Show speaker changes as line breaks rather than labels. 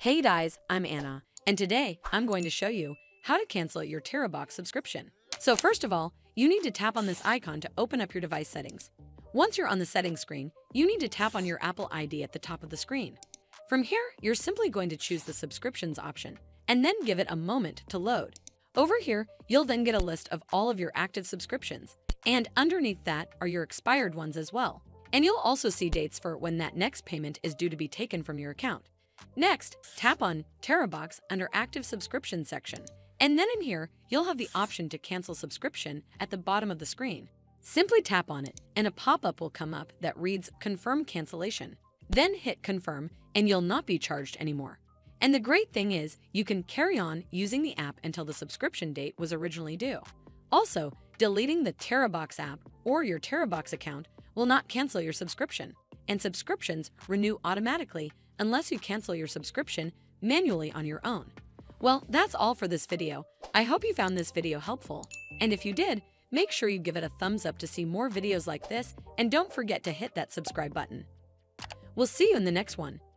Hey guys, I'm Anna, and today I'm going to show you how to cancel your TeraBox subscription. So first of all, you need to tap on this icon to open up your device settings. Once you're on the settings screen, you need to tap on your Apple ID at the top of the screen. From here, you're simply going to choose the subscriptions option, and then give it a moment to load. Over here, you'll then get a list of all of your active subscriptions, and underneath that are your expired ones as well. And you'll also see dates for when that next payment is due to be taken from your account. Next, tap on TeraBox under Active Subscription section, and then in here, you'll have the option to cancel subscription at the bottom of the screen. Simply tap on it, and a pop-up will come up that reads Confirm Cancellation. Then hit Confirm, and you'll not be charged anymore. And the great thing is, you can carry on using the app until the subscription date was originally due. Also, deleting the TeraBox app or your TeraBox account will not cancel your subscription, and subscriptions renew automatically unless you cancel your subscription manually on your own. Well, that's all for this video. I hope you found this video helpful, and if you did, make sure you give it a thumbs up to see more videos like this, and don't forget to hit that subscribe button. We'll see you in the next one.